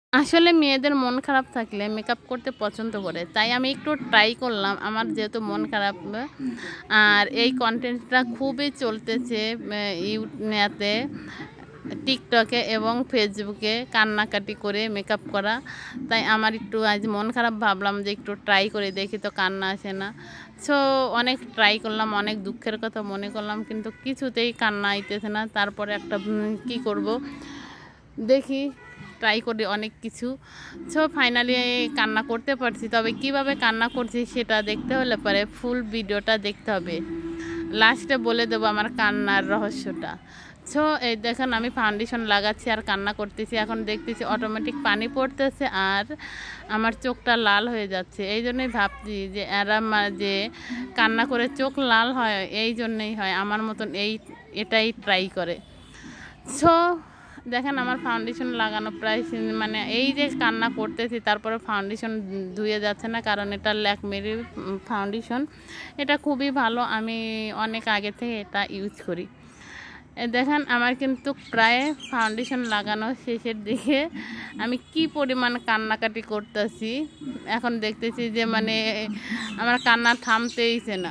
আসলে মেয়েদের মন খারাপ থাকলে মেকআপ করতে পছন্দ করে, তাই আমি একটু ট্রাই করলাম। আমার যেহেতু মন খারাপ, আর এই কন্টেন্টটা খুবই চলতেছে ইউটিউবে, টিকটকে এবং ফেসবুকে, কান্নাকাটি করে মেকআপ করা। তাই আমার একটু আজ মন খারাপ, ভাবলাম যে একটু ট্রাই করে দেখি তো কান্না আসে না। সো অনেক ট্রাই করলাম, অনেক দুঃখের কথা মনে করলাম, কিন্তু কিছুতেই কান্না আইতেছে না। তারপরে একটা কি করব, দেখি ট্রাই করি অনেক কিছু। সো ফাইনালি কান্না করতে পারছি, তবে কিভাবে কান্না করছি সেটা দেখতে হলে পরে ফুল ভিডিওটা দেখতে হবে। লাস্টে বলে দেবো আমার কান্নার রহস্যটা। সো এই দেখেন আমি ফাউন্ডেশন লাগাচ্ছি আর কান্না করতেছি। এখন দেখতেছি অটোমেটিক পানি পড়তেছে আর আমার চোখটা লাল হয়ে যাচ্ছে। এই জন্যই ভাবছি যে এরা যে কান্না করে চোখ লাল হয়, এই জন্যই হয় আমার মতন এটাই ট্রাই করে। সো দেখেন আমার ফাউন্ডেশন লাগানো প্রায়, মানে এই যে কান্না করতেছি তারপরে ফাউন্ডেশন ধুয়ে যাচ্ছে না, কারণ এটা ল্যাকমির ফাউন্ডেশন। এটা খুবই ভালো, আমি অনেক আগে থেকে এটা ইউজ করি। দেখেন আমার কিন্তু প্রায় ফাউন্ডেশন লাগানো শেষের দিকে। আমি কি পরিমাণ কান্নাকাটি করতেছি, এখন দেখতেছি যে মানে আমার কান্না থামতেইছে না।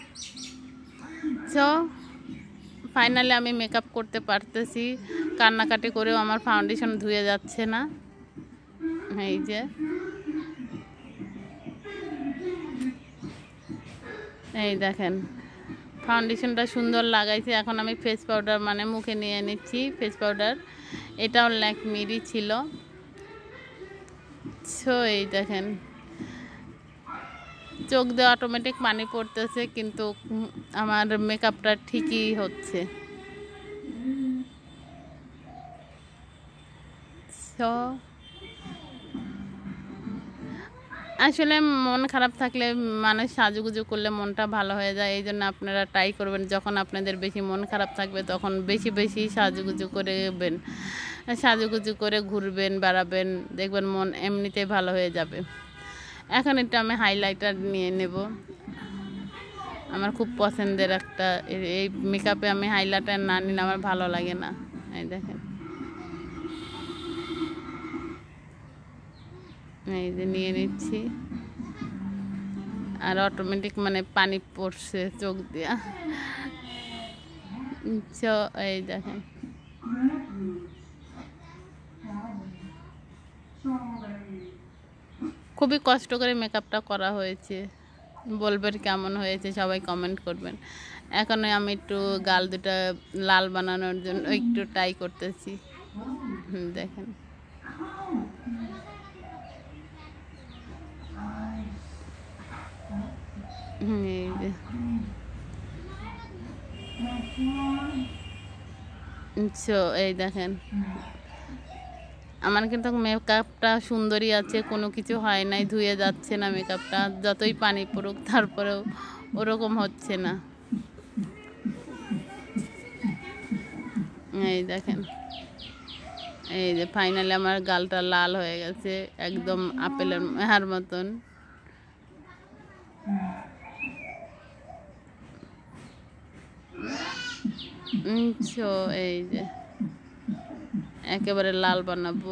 সো ফাইনালি আমি মেকআপ করতে পারতেছি, কান্নাকাটি করেও আমার ফাউন্ডেশন ধুয়ে যাচ্ছে না। এই যে এই দেখেন ফাউন্ডেশনটা সুন্দর লাগাইছি। এখন আমি ফেস পাউডার মানে মুখে নিয়ে নিচ্ছি ফেস পাউডার, এটাও ল্যাকমিরই ছিল। সো এই দেখেন চোখ দিয়ে অটোমেটিক পানি পড়তেছে, কিন্তু আমার মেকআপটা ঠিকই হচ্ছে। সো আসলে মন খারাপ থাকলে মানুষ সাজুগুজু করলে মনটা ভালো হয়ে যায়। এই জন্য আপনারা ট্রাই করবেন, যখন আপনাদের বেশি মন খারাপ থাকবে তখন বেশি বেশি সাজুগুজু করবেন, সাজুগুজু করে ঘুরবেন, বেড়াবেন, দেখবেন মন এমনিতেই ভালো হয়ে যাবে। এখন একটু আমি হাইলাইটার নিয়ে নেব, আমার খুব পছন্দের একটা। এই মেকআপে আমি হাইলাইটার না নিলে আমার ভালো লাগে না। এই দেখেন এই যে নিয়ে নিচ্ছি, আর অটোমেটিক মানে পানি পড়ছে চোখ দিয়া। এই দেখেন খুবই কষ্ট করে মেকআপটা করা হয়েছে, বলবেন কেমন হয়েছে সবাই কমেন্ট করবেন। এখন আমি একটু গাল দুটা লাল বানানোর জন্য একটু ট্রাই করতেছি। দেখেন এই যে এই দেখেন আমার কিন্তু মেকআপটা সুন্দরই আছে, কোনো কিছু হয় নাই, ধুয়ে যাচ্ছে না মেকআপটা, যতই পানি পড়ুক তারপরেও ওরকম হচ্ছে না। এই দেখেন এই যে ফাইনালি আমার গালটা লাল হয়ে গেছে, একদম আপেলের হার মতন। এই যে একেবারে লাল বানাবো,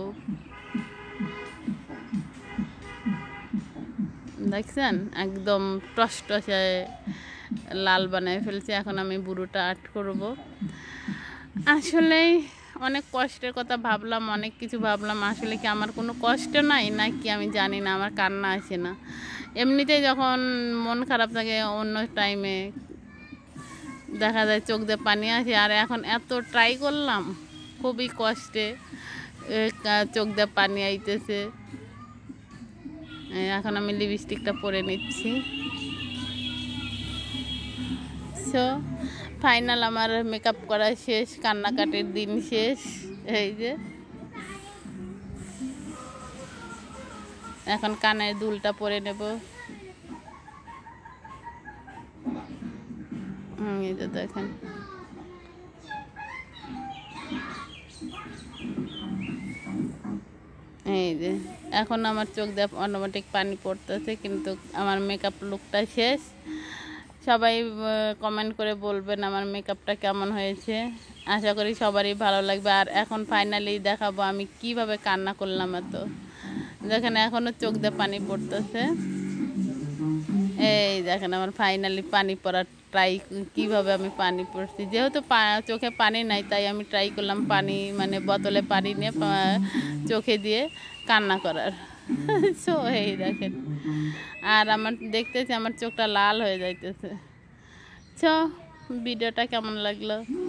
দেখছেন একদম টসটসে লাল বানায় ফেলছি। এখন আমি বুড়োটা আর্ট করব। আসলেই অনেক কষ্টের কথা ভাবলাম, অনেক কিছু ভাবলাম। আসলে কি আমার কোনো কষ্ট নাই নাকি আমি জানি না, আমার কান্না আসে না। এমনিতেই যখন মন খারাপ থাকে অন্য টাইমে দেখা যায় চোখ দিয়ে পানি আসে, আর এখন এত ট্রাই করলাম খুবই কষ্টে চোখ দিয়ে পানি আইতেছে। এখন আমি লিপস্টিকটা পরে নিচ্ছি। সো ফাইনাল আমার মেকআপ করা শেষ, কান্নাকাটির দিন শেষ। এই যে এখন কানের দুলটা পরে নেব। এই যে দেখেন এই যে এখন আমার চোখ দিয়ে অটোমেটিক পানি পড়তেছে, কিন্তু আমার মেকআপ লুকটা শেষ। সবাই কমেন্ট করে বলবেন আমার মেকআপটা কেমন হয়েছে। আশা করি সবারই ভালো লাগবে। আর এখন ফাইনালি দেখাবো আমি কিভাবে কান্না করলাম। এত দেখেন এখনও চোখ দিয়ে পানি পড়তেছে। এই দেখেন আমার ফাইনালি পানি পড়ার ট্রাই, কিভাবে আমি পানি পড়ছি। যেহেতু চোখে পানি নাই তাই আমি ট্রাই করলাম পানি মানে বোতলে পানি নিয়ে চোখে দিয়ে কান্না করার। সো এই দেখেন, আর আমার দেখতেছি আমার চোখটা লাল হয়ে যাইতেছে। সো ভিডিওটা কেমন লাগলো?